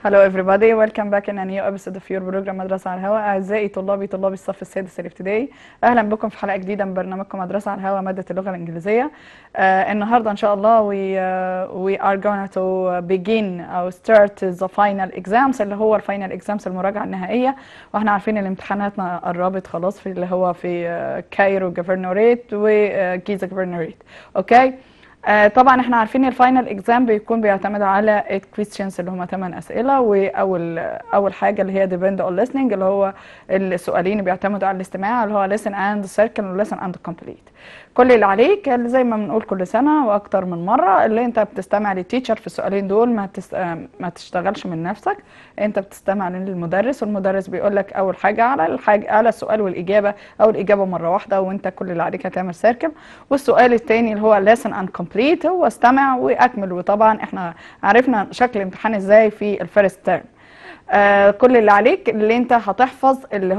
Hello everybody, welcome back in a new episode of your program مدرسة على الهواء. أعزائي طلاب الصف السادس الابتدائي، أهلا بكم في حلقة جديدة من برنامجكم مدرسة على الهواء مادة اللغة الإنجليزية. النهاردة إن شاء الله we are going to begin or start the final exams اللي هو الفاينل exams المراجعة النهائية، واحنا عارفين ان امتحاناتنا قربت خلاص في اللي هو في كايرو جوفرنوريت وجيزة جوفرنوريت. اوكي. طبعا احنا عارفين الفاينل اكزام بيكون بيعتمد على 8 questions اللي هم 8 اسئله، واول حاجه اللي هي depend on listening اللي هو السؤالين بيعتمدوا على الاستماع اللي هو listen and circle و listen and complete. كل اللي عليك اللي زي ما بنقول كل سنه واكتر من مره اللي انت بتستمع للتيتشر في السؤالين دول، ما تشتغلش من نفسك، انت بتستمع للمدرس والمدرس بيقول لك اول حاجه على السؤال والاجابه او الاجابه مره واحده، وانت كل اللي عليك هتعمل سيركل. والسؤال الثاني اللي هو listen and complete هو استمع واكمل. وطبعا احنا عرفنا شكل الامتحان ازاي في الفيرست تيرم. كل اللي عليك اللي انت هتحفظ اللي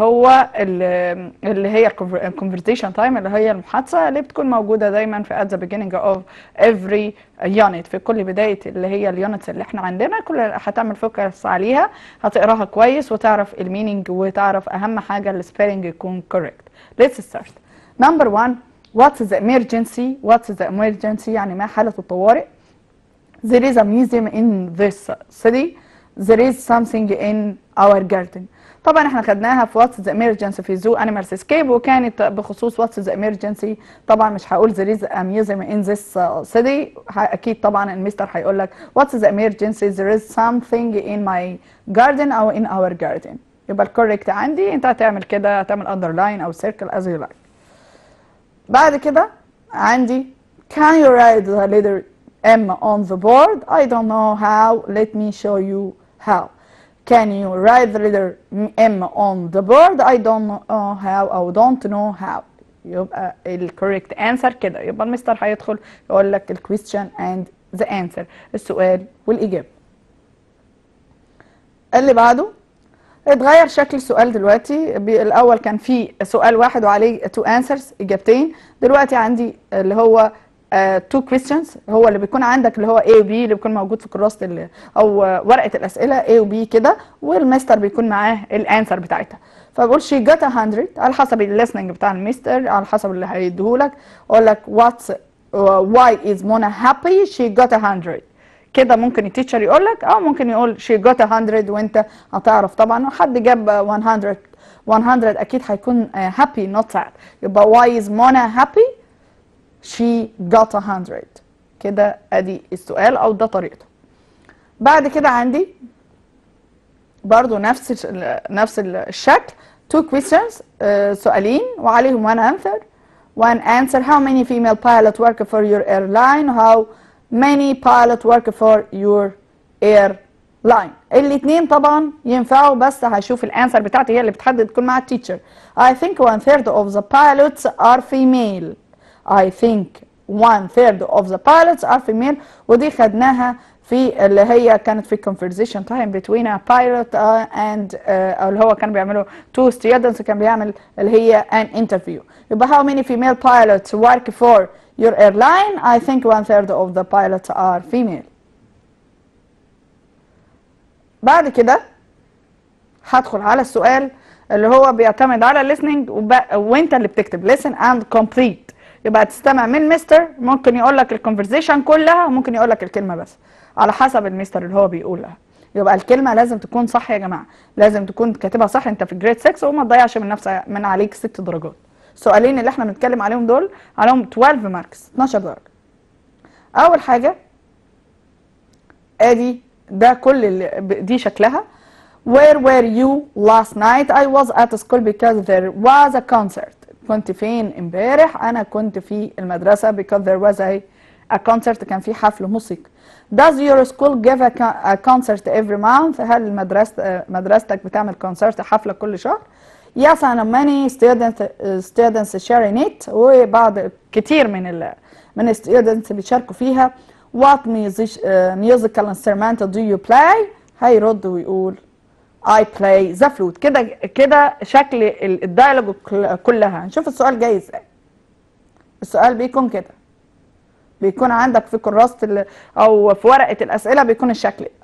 هي الكونفرزيشن تايم اللي هي المحادثه اللي بتكون موجوده دايما في at the beginning of every unit، في كل بدايه اللي هي اليونتس اللي احنا عندنا، كل هتعمل فوكس عليها، هتقراها كويس وتعرف المينينج وتعرف اهم حاجه السبيلنج يكون correct. Let's start. Number 1. What is the emergency? What is the emergency؟ يعني ما حالة الطوارئ. There is a museum in this city. There is something in our garden. طبعا احنا خدناها في What's the emergency في Zoo Animals Escape، وكانت بخصوص What's the emergency. طبعا مش هقول there is a museum in this city، اكيد طبعا المستر هيقول لك What's the emergency؟ There is something in my garden أو in our garden. يبقى الكوريكت عندي انت هتعمل كده، هتعمل underline أو circle as you like. بعد كده عندي can you write the letter M on the board? I don't know how. Let me show you how. Can you write the letter M on the board? I don't know how أو don't know how. يبقى ال correct answer كده. يبقى المستر هيدخل يقول لك ال question and the answer، السؤال والإجابة. اللي بعده اتغير شكل السؤال دلوقتي. الاول كان في سؤال واحد وعليه two answers اجابتين، دلوقتي عندي اللي هو two questions هو اللي بيكون عندك اللي هو A و B اللي بيكون موجود في كراسة او ورقة الاسئلة A و B كده، والمستر بيكون معاه الانسر بتاعتها. فبقول she got 100 على حسب الليسننج بتاع المستر، على حسب اللي هيديهولك. اقول لك why is Mona happy she got 100 كده. ممكن التيتشر يقول لك او ممكن يقول she got 100 وانت هتعرف طبعا. حد جاب 100 اكيد هيكون happy not sad. يبقى why is Mona happy she got 100 كده. ادي السؤال او ده طريقته. بعد كده عندي برضو نفس الشكل two questions سؤالين وعليهم one answer. How many female pilots work for your airline? How many pilots work for your airline؟ الاثنين طبعا ينفعوا، بس هشوف الانسر بتاعتي هي اللي بتحدد تكون مع التيتشر. I think 1/3 of the pilots are female. I think 1/3 of the pilots are female. ودي خدناها في اللي هي كانت في conversation time between a pilot and اللي هو كان بيعملوا two students، كان بيعمل اللي هي an interview. يبقى how many female pilots work for your airline? I think 1/3 of the pilots are female. بعد كده هدخل على السؤال اللي هو بيعتمد على listening وانت اللي بتكتب listen and complete. يبقى هتستمع من مستر، ممكن يقول لك الكونفرزيشن كلها وممكن يقول لك الكلمه بس على حسب المستر اللي هو بيقولها. يبقى الكلمه لازم تكون صح يا جماعه، لازم تكون كاتبها صح. انت في جريد 6 وما تضيعش من عليك 6 درجات. السؤالين اللي احنا بنتكلم عليهم دول عليهم 12 ماركس 12 درجه. اول حاجه ادي ده كل دي شكلها. Where were you last night? I was at school because there was a concert. كنت فين امبارح؟ انا كنت في المدرسه because there was a concert، كان في حفل موسيقى. Does your school give a concert every month؟ هل مدرستك بتعمل كونسرت حفله كل شهر؟ Yes and many students sharing it. وبعض كتير من students بيشاركوا فيها. What musical instrument do you play؟ هيرد ويقول I play the flute. كده شكل الديالوج كلها. نشوف السؤال جاي ازاي. السؤال بيكون كده، بيكون عندك في كراسة او في ورقة الاسئلة بيكون الشكل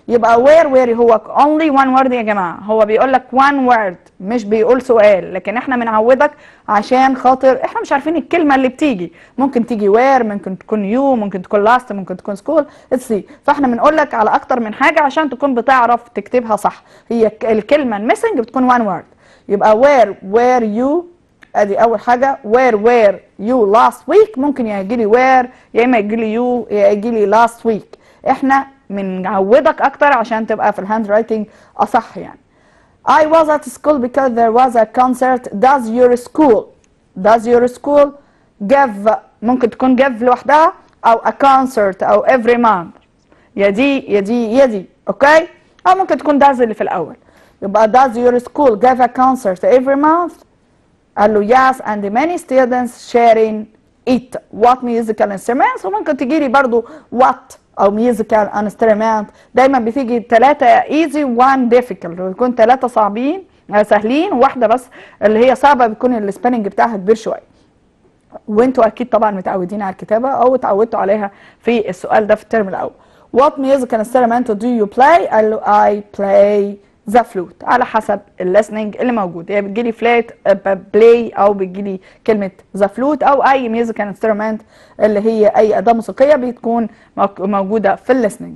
يبقى where هو only one word يا جماعه، هو بيقول لك one word مش بيقول سؤال، لكن احنا بنعودك عشان خاطر احنا مش عارفين الكلمه اللي بتيجي، ممكن تيجي where، ممكن تكون you، ممكن تكون last، ممكن تكون school see. فاحنا بنقول لك على اكتر من حاجه عشان تكون بتعرف تكتبها صح. هي الكلمه الميسنج بتكون one word. يبقى where you، ادي اول حاجه. where you last week، ممكن يجي لي where يا اما يجي لي you يا يجي لي last week. احنا بنعودك اكتر عشان تبقى في الهاند رايتنج اصح يعني. I was at school because there was a concert. Does your school give، ممكن تكون give لوحدها او a concert او every month، يا دي يا دي يا دي، اوكي؟ او ممكن تكون does اللي في الاول. يبقى does your school give a concert every month؟ قال له yes and many students sharing it. What musical instruments؟ وممكن تجي لي برضو what او musical instrument. دايما بتيجي 3 easy one difficult، ويكون 3 صعبين سهلين وواحده بس اللي هي صعبه بيكون السبيلنج بتاعها كبير شويه. وانتوا اكيد طبعا متعودين على الكتابه او اتعودتوا عليها في السؤال ده في الترم الاول. What musical instrument do you play؟ قال له I play the flute. على حسب الليسننج اللي موجود، هي بتجيلي فلات بلاي او بتجيلي كلمه the flute او اي musical instrument اللي هي اي اداه موسيقيه بتكون موجوده في الليسننج.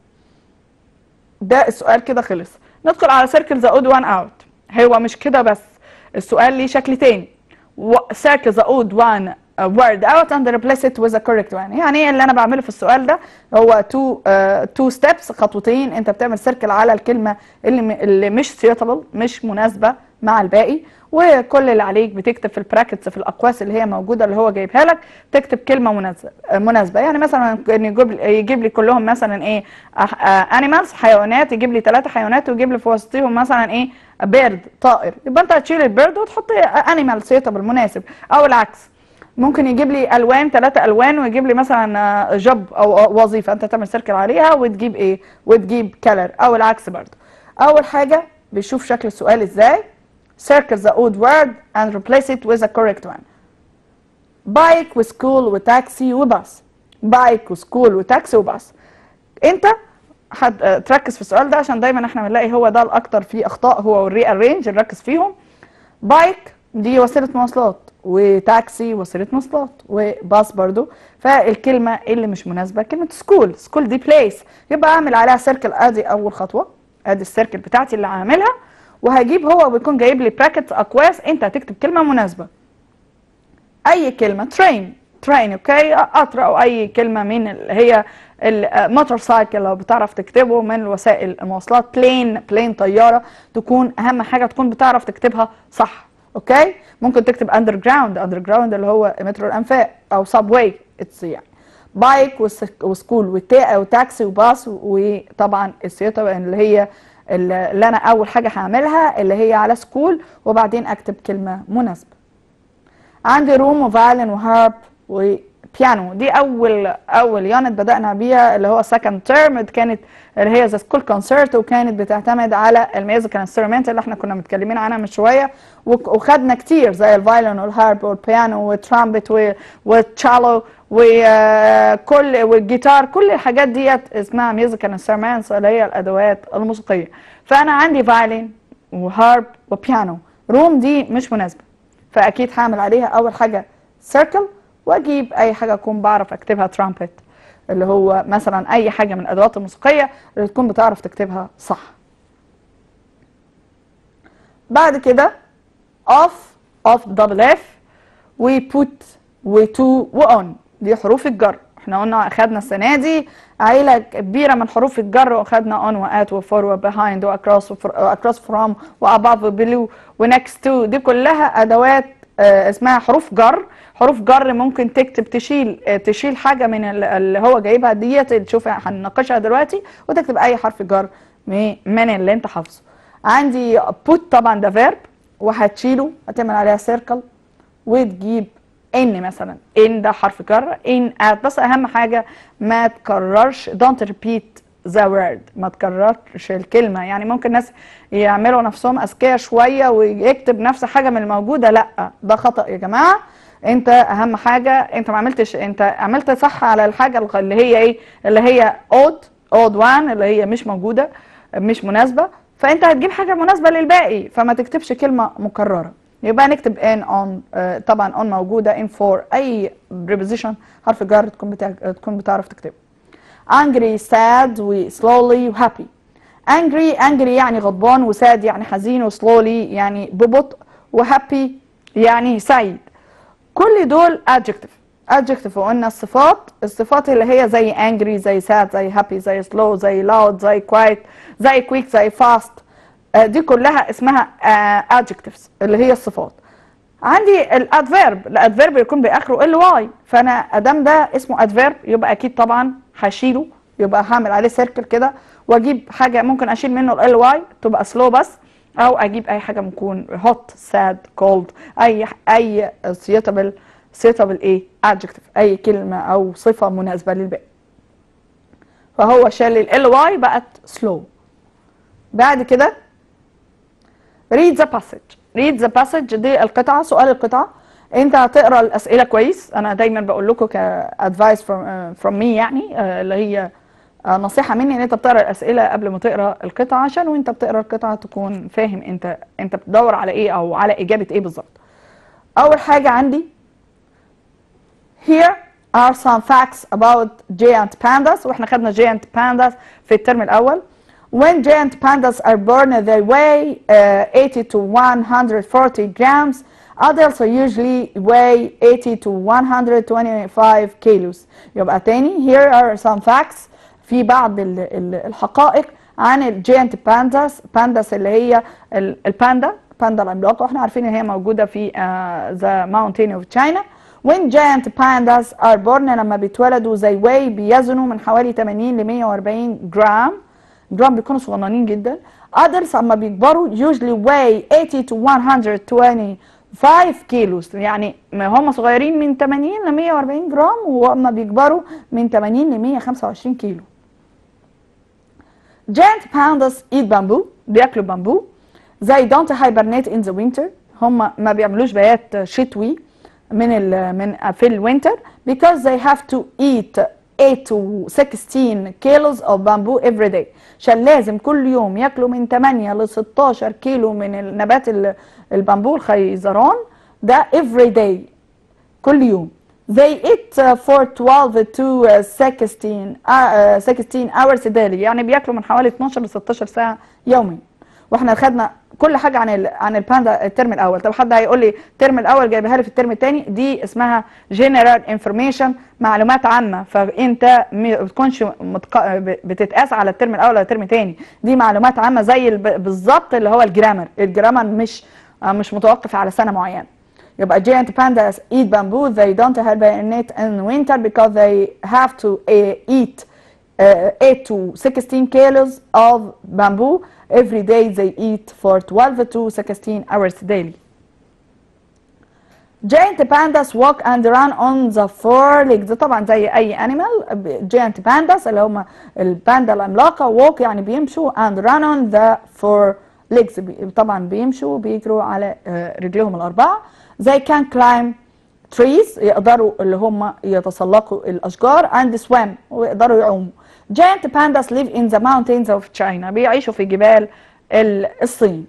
ده السؤال كده خلص. ندخل على circle the odd one out. هو مش كده بس، السؤال ليه شكل تاني. circle the odd one word out and replace it with a correct one. يعني ايه اللي انا بعمله في السؤال ده؟ هو two steps، خطوتين. انت بتعمل سيركل على الكلمه اللي مش suitable، مش مناسبه مع الباقي، وكل اللي عليك بتكتب في البراكتس في الاقواس اللي هي موجوده اللي هو جايبها لك، تكتب كلمه مناسبه. يعني مثلا يجيب لي كلهم مثلا ايه animals حيوانات، يجيب لي 3 حيوانات ويجيب لي في وسطهم مثلا ايه بيرد طائر، يبقى انت هتشيل البيرد وتحط animal suitable مناسب. او العكس، ممكن يجيب لي الوان 3 الوان ويجيب لي مثلا جوب او وظيفه، انت تعمل سيركل عليها وتجيب ايه وتجيب كلر. او العكس برضه. اول حاجه بيشوف شكل السؤال ازاي. circle the odd word and replace it with a correct one. بايك وسكول وتاكسي وباص. بايك وسكول وتاكسي وباص. انت هتركز في السؤال ده عشان دايما احنا بنلاقي هو ده الاكتر فيه اخطاء، هو والري ارينج نركز فيهم. بايك دي وسيله مواصلات، وتاكسي وسيله مواصلات، وباص برضو. فالكلمه اللي مش مناسبه كلمه سكول. سكول دي بليس، يبقى اعمل عليها سيركل. ادي اول خطوه، ادي السيركل بتاعتي اللي هعملها، وهجيب هو بيكون جايب لي براكتس اقواس، انت هتكتب كلمه مناسبه. اي كلمه ترين اوكي، قطر او اي كلمه من اللي هي الموتور سايكل لو بتعرف تكتبه من وسائل المواصلات. بلين طياره، تكون اهم حاجه تكون بتعرف تكتبها صح. اوكي، ممكن تكتب اندر جراوند اللي هو مترو الانفاق او سب واي اتس يعني. بايك وسكول وتاكسي وباص. وطبعا السيطه اللي هي اللي انا اول حاجه هعملها اللي هي على سكول، وبعدين اكتب كلمه مناسبه. عندي روم وفايلن وهارب وبيانو. دي اول يونت بدانا بيها اللي هو سكند تيرم، كانت اللي هي ذا سكول كونسرت، وكانت بتعتمد على الميوزيكال انسترومنت اللي احنا كنا متكلمين عنها من شويه، وخدنا كتير زي الفايلن والهارب والبيانو والترامبت والتشالو وكل والجيتار. كل الحاجات ديت اسمها ميوزيكال انسترومنتس اللي هي الادوات الموسيقيه. فانا عندي فايلن وهارب وبيانو. روم دي مش مناسبه، فاكيد هعمل عليها اول حاجه سيركل، واجيب اي حاجه اكون بعرف اكتبها ترامبت اللي هو مثلا اي حاجه من الادوات الموسيقيه اللي تكون بتعرف تكتبها صح. بعد كده اوف دبل اف وبوت وتو واون. دي حروف الجر. احنا قلنا اخدنا السنه دي عيله كبيره من حروف الجر، واخدنا اون وات وفور وبيهايند واكروس فروم واباف وبلو ونكست تو. دي كلها ادوات اسمها حروف جر. حروف جر ممكن تكتب تشيل حاجه من اللي هو جايبها ديت اللي تشوف هنناقشها دلوقتي، وتكتب اي حرف جر من اللي انت حافظه. عندي put طبعا ده فيرب، وهتشيله هتعمل عليها سيركل وتجيب ان مثلا. ان ده حرف جر، ان at. بس اهم حاجه ما تكررش don't repeat the word، ما تكررش الكلمه. يعني ممكن ناس يعملوا نفسهم اذكياء شويه ويكتب نفس حاجه من الموجوده، لا ده خطا يا جماعه. انت اهم حاجه انت ما عملتش، انت عملت صح على الحاجه اللي هي ايه اللي هي odd one اللي هي مش موجودة مش مناسبة، فانت هتجيب حاجة مناسبة للباقي، فما تكتبش كلمة مكررة. يبقى نكتب in on. طبعا on موجودة، in for اي preposition حرف جر تكون بتعرف تكتبه. angry sad و slowly و happy. angry يعني غضبان، وساد يعني حزين، وslowly يعني ببطء، وhappy يعني سعيد. كل دول adjective وقلنا الصفات اللي هي زي angry زي sad زي happy زي slow زي loud زي quiet زي quick زي fast، دي كلها اسمها adjectives اللي هي الصفات. عندي الادفيرب يكون باخره ly، فانا ادام ده اسمه adverb يبقى اكيد طبعا هشيله، يبقى هعمل عليه سيركل كده واجيب حاجه ممكن اشيل منه ly تبقى slow بس، او اجيب اي حاجه ممكن hot sad cold اي suitable ايه adjective، اي كلمه او صفه مناسبه للباقي. فهو شال ly بقت slow. بعد كده read the passage دي القطعه، سؤال القطعه. انت هتقرا الاسئله كويس، انا دايما بقول لكم كادفايس from me يعني، اللي هي نصيحه مني ان انت بتقرا الاسئله قبل ما تقرا القطعه، عشان وانت بتقرا القطعه تكون فاهم انت بتدور على ايه او على اجابه ايه بالظبط. اول حاجه عندي here are some facts about giant pandas، واحنا خدنا giant pandas في الترم الاول. When giant pandas are born they weigh 80 to 140 grams. Adults usually weigh 80 to 125 kilos. يبقى تاني here are some facts، في بعض الحقائق عن الجيانت بانداس اللي هي الباندا العملاقة، واحنا عارفين ان هي موجودة في the mountain of China. When giant pandas are born لما بيتولدوا they weigh بيزنوا من حوالي 80 ل 140 جرام بيكونوا صغننين جدا. Adults اما بيكبروا usually weigh 80 to 125 كيلوز، يعني هم صغيرين من 80 ل 140 جرام، واما بيكبروا من 80 ل 125 كيلو. Giant pandas eat bamboo، بياكلوا بامبو. They don't hibernate in the winter، هم ما بيعملوش بيات شتوي من في الوينتر because they have to eat 8 to 16 kilos of bamboo every day، عشان لازم كل يوم ياكلوا من 8 ل 16 كيلو من النبات البامبو الخيزران ده every day كل يوم. They eat for 12 to 16 hours daily، يعني بياكلوا من حوالي 12 ل 16 ساعة يوميا. واحنا خدنا كل حاجه عن الباندا الترم الاول. طب حد هيقول لي الترم الاول جايبها لي في الترم الثاني، دي اسمها جنرال انفورميشن، معلومات عامه، فانت ما بتكونش بتتقاس على الترم الاول ولا الترم الثاني، دي معلومات عامه زي بالظبط اللي هو الجرامر مش متوقف على سنه معينه. يبقى giant pandas eat bamboo. They don't hibernate in winter because they have to eat 8 to 16 kilos of bamboo every day. They eat for 12 to 16 hours daily. Giant pandas walk and run on the four legs، طبعا زي اي animal. giant pandas اللي هم الباندا العملاقه walk يعني بيمشوا and run on the four legs، طبعا بيمشوا بيجروا على رجلهم الاربعه. They can climb trees، يقدروا اللي هم يتسلقوا الاشجار and swim، ويقدروا يعوموا. Giant pandas live in the mountains of China، بيعيشوا في جبال الصين.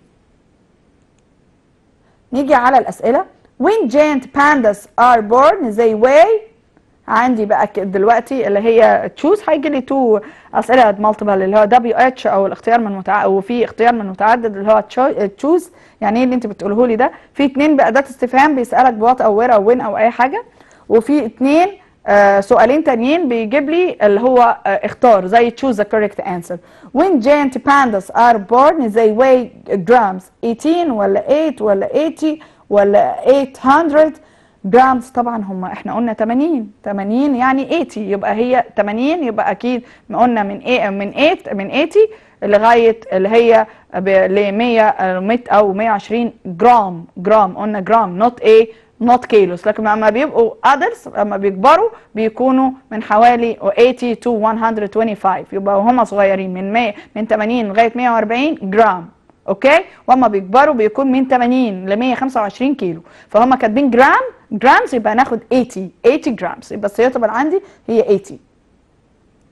نيجي على الأسئلة. When giant pandas are born they weigh، عندي بقى دلوقتي اللي هي choose، هيجي لي 2 أسئلة multiple اللي هو WH أو الاختيار من متعدد، وفي اختيار من متعدد اللي هو choose. يعني ايه اللي انت بتقوله لي ده؟ في 2 بأداة استفهام بيسألك بوات أو وير أو وين أو أي حاجة، وفي 2 سؤالين تانيين بيجيب لي اللي هو اختار زي choose the correct answer. When giant pandas are born they weigh grams 18 ولا 8 ولا 80 ولا 800 جرامز. طبعا هم احنا قلنا 80 يعني 80، يبقى هي 80 يبقى اكيد قلنا من 80 لغايه اللي هي ل 100 او 120 جرام. قلنا جرام not كيلوز. لكن لما بيبقوا adults لما بيكبروا بيكونوا من حوالي 80 to 125، يبقى هم صغيرين من 80 لغايه 140 جرام. اوكي، وهم بيكبروا بيكون من 80 ل 125 كيلو، فهم كاتبين جرامز يبقى ناخد 80 جرامز، يبقى السيطبل عندي هي 80.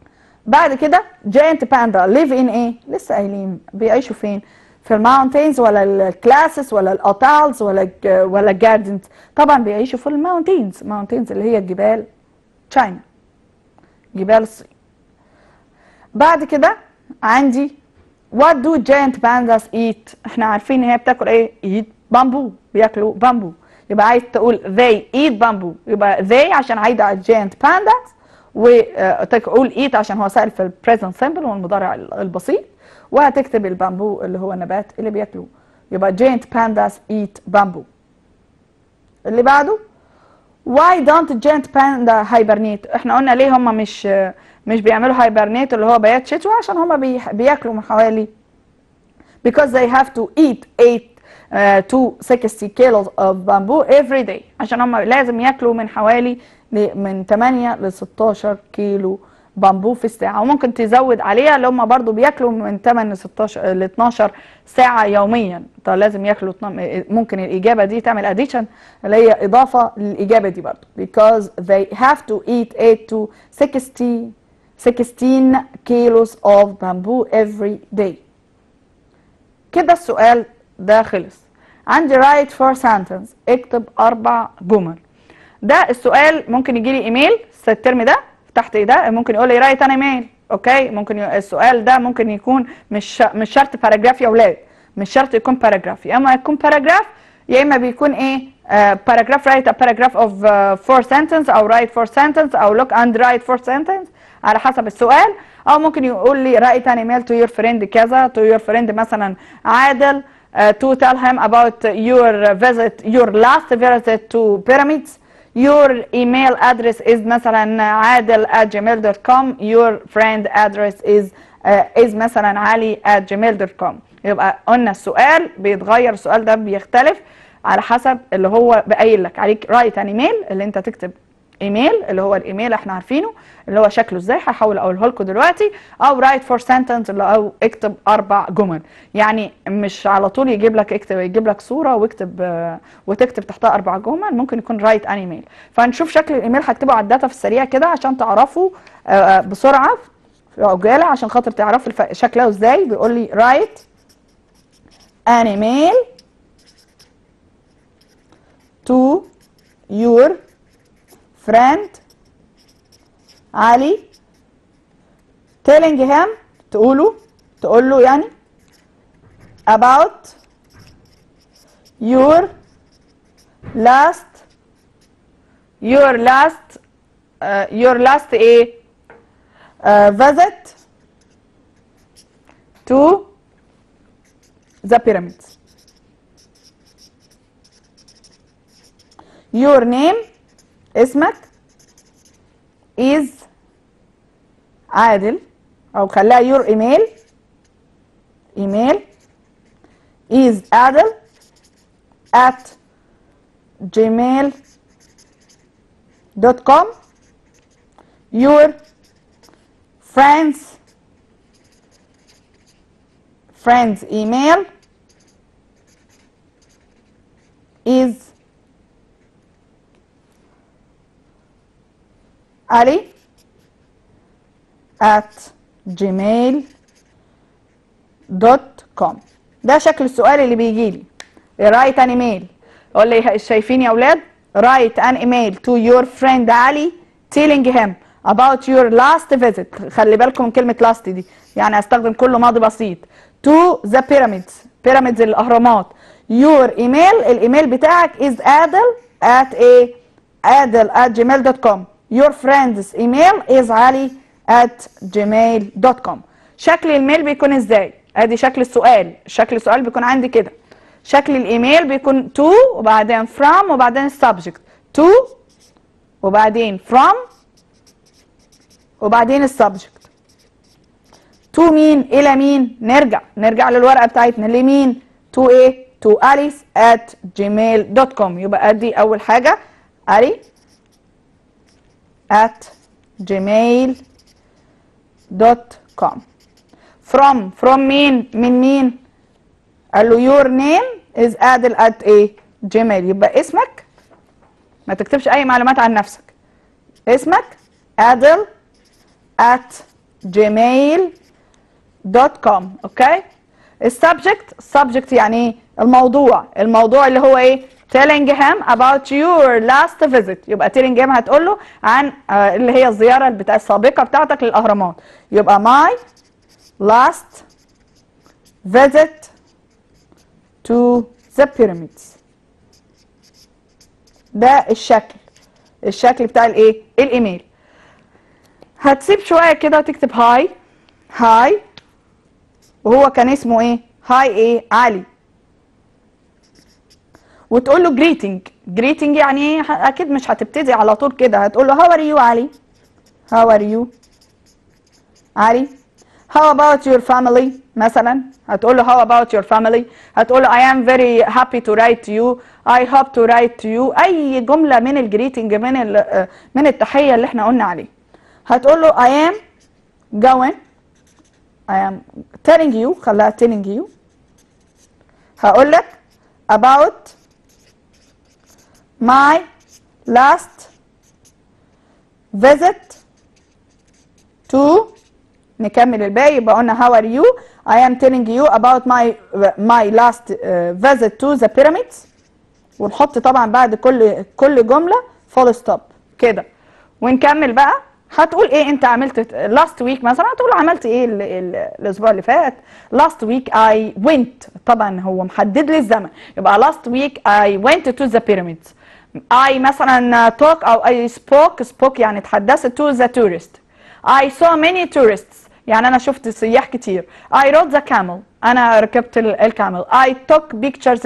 بعد كده giant panda live in ايه؟ لسه قايلين بيعيشوا فين؟ في الماونتينز ولا الكلاسس ولا الاتالز ولا الجاردنز؟ طبعا بيعيشوا في الماونتينز، ماونتينز اللي هي الجبال، تشاينا، جبال الصين. بعد كده عندي what do giant pandas eat؟ احنا عارفين ان هي بتاكل ايه؟ eat بامبو، بياكلوا بامبو. يبقى عايز تقول they eat بامبو، يبقى they عشان عايده على giant pandas، وتقول eat عشان هو سائل في البريزنت سيمبل والمضارع البسيط، وهتكتب البامبو اللي هو النبات اللي بياكلوه. يبقى giant pandas eat بامبو. اللي بعده why don't giant panda hibernate؟ احنا قلنا ليه هم مش بيعملوا hibernate اللي هو بيات شتوي، عشان هم بياكلوا من حوالي because they have to eat 8 to 60 kilos of bamboo every day، عشان هم لازم ياكلوا من حوالي من 8 ل 16 كيلو بامبو في الساعة، وممكن تزود عليها اللي هم برضو بياكلوا من 8 ل 16 ل 12 ساعة يوميا. طب لازم ياكلوا ممكن الإجابة دي تعمل addition اللي هي إضافة للإجابة دي برضو because they have to eat 8 to 16 kilos of bamboo every day. كده السؤال ده خلص. عندي write 4 sentence، اكتب 4 جمل. ده السؤال ممكن يجي لي ايميل الترم ده تحت ايه ده، ممكن يقول لي رايت ان ايميل، اوكي. ممكن السؤال ده ممكن يكون مش شرط باراجراف يا اولاد، مش شرط يكون باراجراف، يا اما يكون باراجراف يا اما بيكون ايه باراجراف رايت ا باراجراف اوف 4 سنتنس، او رايت 4 سنتنس، او لوك اند رايت 4 سنتنس على حسب السؤال. او ممكن يقول لي رايت ان ايميل تو يور فريند كذا، تو يور فريند مثلا عادل to tell him about your last visit to pyramids. Your email address is مثلا عادل@gmail.com. Your friend address is مثلا علي@gmail.com. يبقى قلنا السؤال بيتغير، السؤال ده بيختلف على حسب اللي هو بقايل لك. عليك رايت ان ايميل اللي انت تكتب ايميل اللي هو الايميل احنا عارفينه اللي هو شكله ازاي، هحاول اقوله لكم دلوقتي. او رايت فور سنتنس او اكتب 4 جمل. يعني مش على طول يجيب لك صوره وتكتب تحتها 4 جمل، ممكن يكون رايت ان ايميل. فهنشوف شكل الايميل، هكتبه على الداتا في السريع كده عشان تعرفوا بسرعه في عجاله، عشان خاطر تعرفوا شكله ازاي. بيقول لي رايت ان ايميل to your friend علي telling him تقول له يعني about your last ايه visit to the pyramids. your name اسمك is عادل، او خليها your email is عادل at gmail.com. your friends email is علي @gmail.com. ده شكل السؤال اللي بيجي لي. رايت ان ايميل، اقول لي شايفين يا اولاد؟ رايت ان ايميل تو يور فريند علي telling him about your last visit. خلي بالكم من كلمه last دي، يعني هستخدم كله ماضي بسيط. to the pyramids الاهرامات. your email الايميل بتاعك is adel@gmail.com. your friend's email is ali@gmail.com. شكل الميل بيكون ازاي؟ ادي شكل السؤال. شكل السؤال بيكون عندي كده. شكل الايميل بيكون to وبعدين from وبعدين subject. to وبعدين from وبعدين السبجكت. to مين الى مين؟ نرجع للورقه بتاعتنا. لمين؟ to ايه؟ to alice@gmail.com. يبقى ادي اول حاجه ali@gmail.com. from مين؟ من مين؟ قال له your name is adel at ايه؟ جيميل. يبقى اسمك، ما تكتبش اي معلومات عن نفسك، اسمك adel at gmail.com. اوكي. السبجكت يعني ايه؟ الموضوع اللي هو ايه؟ telling him about your last visit. يبقى telling him هتقول له عن اللي هي الزياره السابقه بتاعتك للاهرامات. يبقى my last visit to the pyramids. ده الشكل بتاع الايه؟ الايميل. هتسيب شويه كده وتكتب هاي وهو كان اسمه ايه؟ هاي ايه؟ علي. وتقول له greeting يعني ايه؟ اكيد مش هتبتدي على طول كده، هتقول له how are you علي؟ how are you علي؟ how about your family مثلا، هتقول له how about your family. هتقول له I am very happy to write to you, I hope to write to you. اي جمله من الجريتنج من التحيه اللي احنا قلنا عليه. هتقول له I am telling you، خليها telling you. هقول لك about my last visit to، نكمل الباقي. يبقى قلنا how are you، I am telling you about my last visit to the pyramids. ونحط طبعا بعد كل جمله full stop كده. ونكمل بقى. هتقول ايه انت عملت last week مثلا، هتقول له عملت ايه الاسبوع اللي فات. last week I went، طبعا هو محدد لي الزمن. يبقى last week I went to the pyramids. I مثلا talk او I spoke يعني تحدثت to the tourist. I saw many tourists يعني انا شفت سياح كتير. I rode the camel، انا ركبت الكامل. I took pictures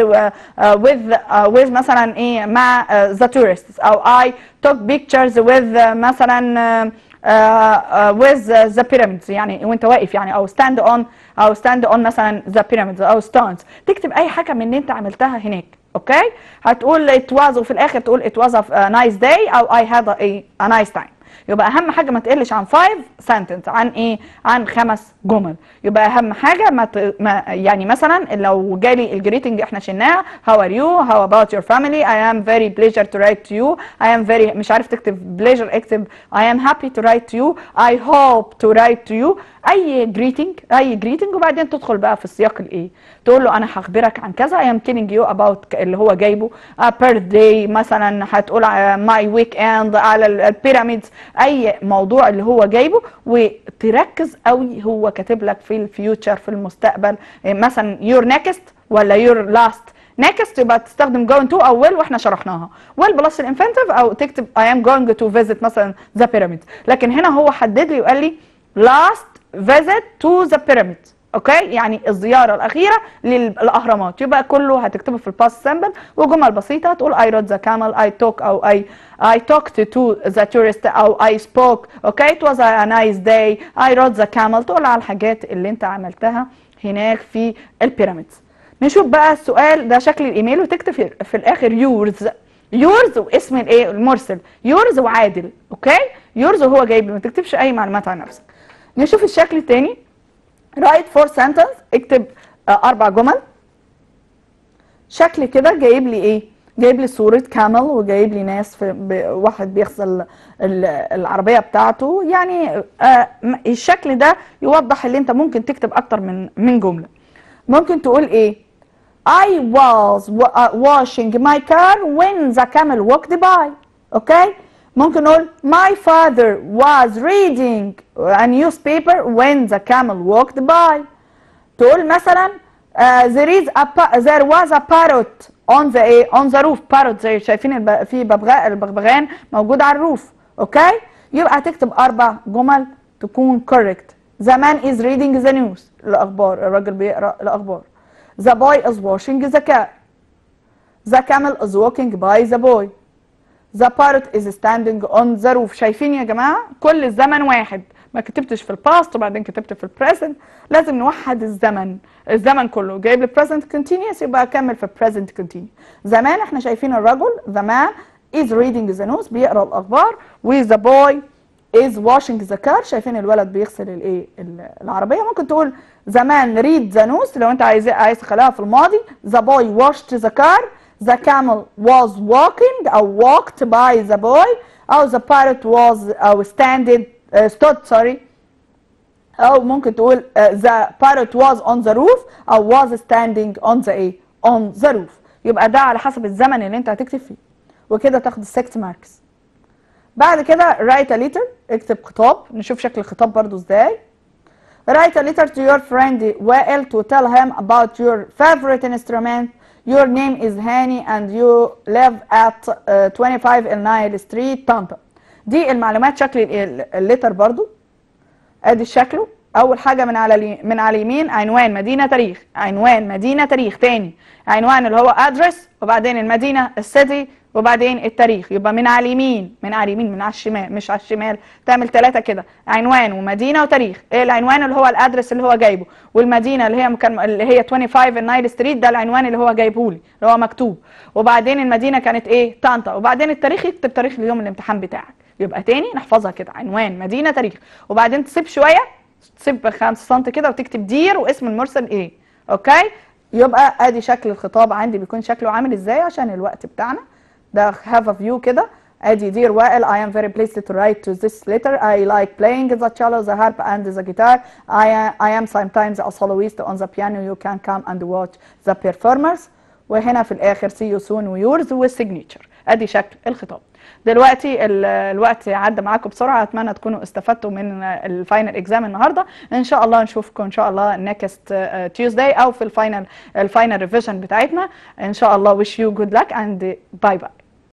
with مثلا ايه مع the tourists، او I took pictures with مثلا with the pyramids يعني وانت واقف يعني، او stand on مثلا the pyramids او stones. تكتب اي حاجه من اللي انت عملتها هناك. اوكي. هتقول it was، وفي الاخر تقول it was a nice day او I had a nice time. يبقى اهم حاجه ما تقلش عن 5 sentence، عن ايه؟ عن 5 جمل. يبقى اهم حاجه ما يعني مثلا لو جالي الجريتنج احنا شلناها how are you، how about your family، I am very pleasure to write to you، I am very، مش عارف تكتب pleasure اكتب I am happy to write to you، I hope to write to you. اي جريتنج وبعدين تدخل بقى في السياق الايه، تقول له انا هخبرك عن كذا I am telling you about اللي هو جايبه birthday مثلا، هتقول my weekend على البيراميدز، اي موضوع اللي هو جايبه. وتركز قوي هو كاتب لك في الفيوتشر في المستقبل مثلا your next ولا your last. next يبقى تستخدم going to او will واحنا شرحناها، will بلس الانفينيتيف، او تكتب I am going to visit مثلا the pyramids. لكن هنا هو حدد لي وقال لي last visit to the pyramids. اوكي، يعني الزياره الاخيره للاهرامات. يبقى كله هتكتبه في الباست سامبل وجمل بسيطه. تقول I rode the camel، I took او I talked to the tourist او I spoke. اوكي، it was a nice day، I rode the camel. تقول على الحاجات اللي انت عملتها هناك في البيراميدز. نشوف بقى السؤال ده شكل الايميل، وتكتب في الاخر يورز واسم الايه المرسل، يورز وعادل. اوكي، يورز وهو جايب، ما تكتبش اي معلومات عن نفسك. نشوف الشكل الثاني. write 4 sentences، اكتب 4 جمل. شكل كده جايب لي ايه؟ جايب لي صورة كامل، وجايب لي ناس واحد بيغسل العربية بتاعته. يعني الشكل ده يوضح اللي انت ممكن تكتب اكتر من جملة. ممكن تقول ايه؟ I was washing my car when the camel walked by. اوكي، ممكن نقول my father was reading a newspaper when the camel walked by. تقول مثلا there was a parrot on the roof. parrot زي شايفين في البغبغان موجود على الروف. اوكي، يبقى تكتب 4 جمل تكون correct. the man is reading the news، الاخبار، الراجل بيقرا الاخبار. the boy is washing the car. the camel is walking by the boy. the parrot is standing on the roof. شايفين يا جماعه كل الزمن واحد، ما كتبتش في الباست وبعدين كتبت في البريزنت. لازم نوحد الزمن كله. جايب لي present continuous يبقى اكمل في present continuous. زمان احنا شايفين الرجل the man is reading the news بيقرا الاخبار، و the boy is washing the car شايفين الولد بيغسل الايه العربيه. ممكن تقول the man read the news لو انت عايز تخليها في الماضي. the boy washed the car. the camel was walking أو walked by the boy. أو the parrot was أو stood او ممكن تقول the parrot was on the roof او was standing on the ايه on the roof. يبقى ده على حسب الزمن اللي انت هتكتب فيه، وكده تاخد 6 ماركس. بعد كده write a letter، اكتب خطاب. نشوف شكل الخطاب برضو ازاي. write a letter to your friend وائل to tell him about your favorite instrument. Your name is Hani and you live at 25 النايل ستريت طنطا. دي المعلومات. شكل الليتر برضو ادي شكله. اول حاجه من على اليمين عنوان مدينه تاريخ، عنوان مدينه تاريخ. تاني عنوان اللي هو ادرس، وبعدين المدينه السيتي، وبعدين التاريخ. يبقى من على اليمين، من على اليمين، من على الشمال، مش على الشمال. تعمل 3 كده، عنوان ومدينه وتاريخ. ايه العنوان اللي هو الادرس اللي هو جايبه، والمدينه اللي هي 25 النايل ستريت، ده العنوان اللي هو جايبه لي اللي هو مكتوب. وبعدين المدينه كانت ايه؟ طنطا. وبعدين التاريخ، يكتب تاريخ اليوم الامتحان بتاعك. يبقى تاني نحفظها كده، عنوان مدينه تاريخ. وبعدين تسيب شويه، تسيب 5 سم كده وتكتب دير واسم المرسل ايه. اوكي. يبقى ادي شكل الخطاب عندي بيكون شكله عامل ازاي عشان الوقت بتاعنا. ده have a view كده. ادي dear وائل I am very pleased to write to this letter. I like playing the cello, the harp and the guitar. I am sometimes a soloist on the piano. You can come and watch the performers. وهنا في الاخر see you soon ويورز والسيجنيتشر. ادي شكل الخطاب. دلوقتي الوقت عدى معاكم بسرعه. اتمنى تكونوا استفدتوا من الفاينل اكزام النهارده. ان شاء الله نشوفكم ان شاء الله نيكست تيوزداي او في الفاينل ريفيجن بتاعتنا ان شاء الله. wish you good luck and bye bye.